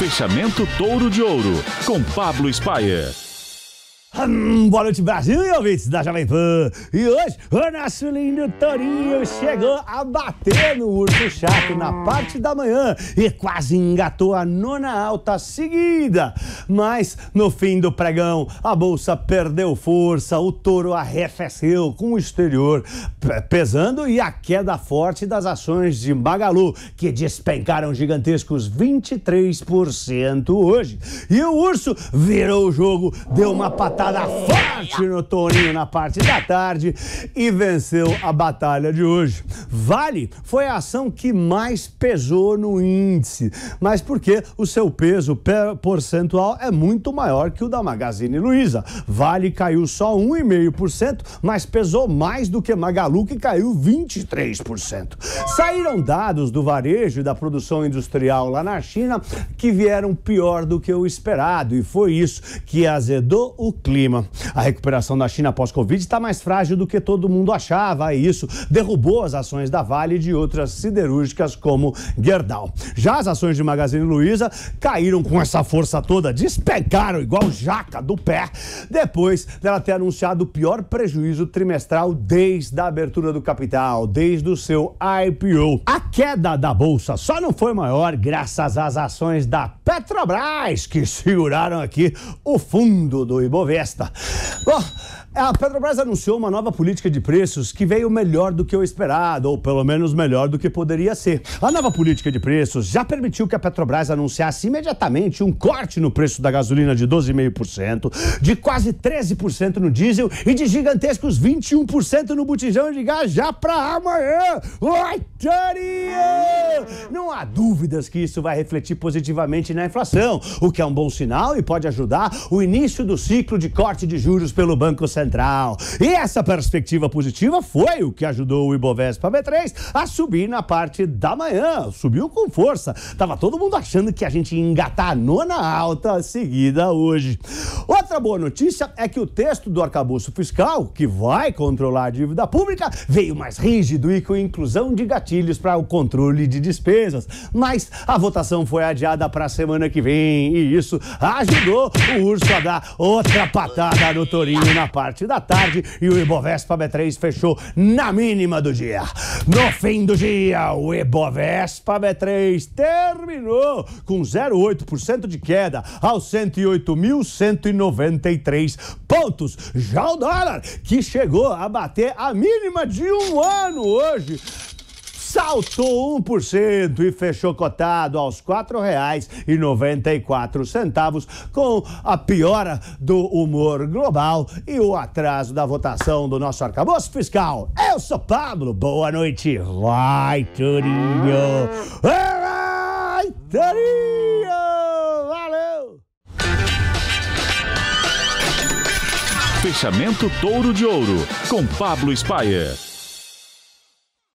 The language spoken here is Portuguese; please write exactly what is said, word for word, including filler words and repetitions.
Fechamento Touro de Ouro, com Pablo Spyer. Hum, boa noite, Brasil e ouvintes da Jovem Pan. E hoje o nosso lindo tourinho chegou a bater no urso chato na parte da manhã e quase engatou a nona alta seguida. Mas no fim do pregão a bolsa perdeu força, o touro arrefeceu com o exterior pesando e a queda forte das ações de Magalu, que despencaram gigantescos vinte e três por cento hoje. E o urso virou o jogo, deu uma patada forte no tourinho na parte da tarde e venceu a batalha de hoje. Vale foi a ação que mais pesou no índice, mas porque o seu peso percentual é muito maior que o da Magazine Luiza. Vale caiu só um vírgula cinco por cento, mas pesou mais do que Magalu, que caiu vinte e três por cento. Saíram dados do varejo e da produção industrial lá na China que vieram pior do que o esperado, e foi isso que azedou o clima. A recuperação da China pós-Covid está mais frágil do que todo mundo achava, e isso derrubou as ações da Vale e de outras siderúrgicas como Gerdau. Já as ações de Magazine Luiza caíram com essa força toda, despencaram igual jaca do pé, depois dela ter anunciado o pior prejuízo trimestral desde a abertura do capital, desde o seu I P O. A queda da bolsa só não foi maior graças às ações da Petrobras, que seguraram aqui o fundo do Ibovespa. Bom, a Petrobras anunciou uma nova política de preços que veio melhor do que o esperado, ou pelo menos melhor do que poderia ser. A nova política de preços já permitiu que a Petrobras anunciasse imediatamente um corte no preço da gasolina de doze vírgula cinco por cento, de quase treze por cento no diesel e de gigantescos vinte e um por cento no botijão de gás já para amanhã. Oi, teoria! Não há dúvidas que isso vai refletir positivamente na inflação, o que é um bom sinal e pode ajudar o início do ciclo de corte de juros pelo Banco Central. E essa perspectiva positiva foi o que ajudou o Ibovespa B três a subir na parte da manhã. Subiu com força. Tava todo mundo achando que a gente ia engatar a nona alta seguida hoje. Outra boa notícia é que o texto do arcabouço fiscal, que vai controlar a dívida pública, veio mais rígido e com inclusão de gatilhos para o controle de despesas. Mas a votação foi adiada para a semana que vem e isso ajudou o urso a dar outra patada no tourinho na parte da tarde e o Ibovespa B três fechou na mínima do dia. No fim do dia, o Ibovespa B três terminou com zero vírgula oito por cento de queda aos cento e oito mil cento e noventa e três pontos. Já o dólar, que chegou a bater a mínima de um ano hoje, saltou um por cento e fechou cotado aos quatro reais e noventa e quatro centavos, com a piora do humor global e o atraso da votação do nosso arcabouço fiscal. Eu sou Pablo, boa noite. Vai, Tourinho! Vai, Tourinho! Valeu! Fechamento Touro de Ouro, com Pablo Spyer.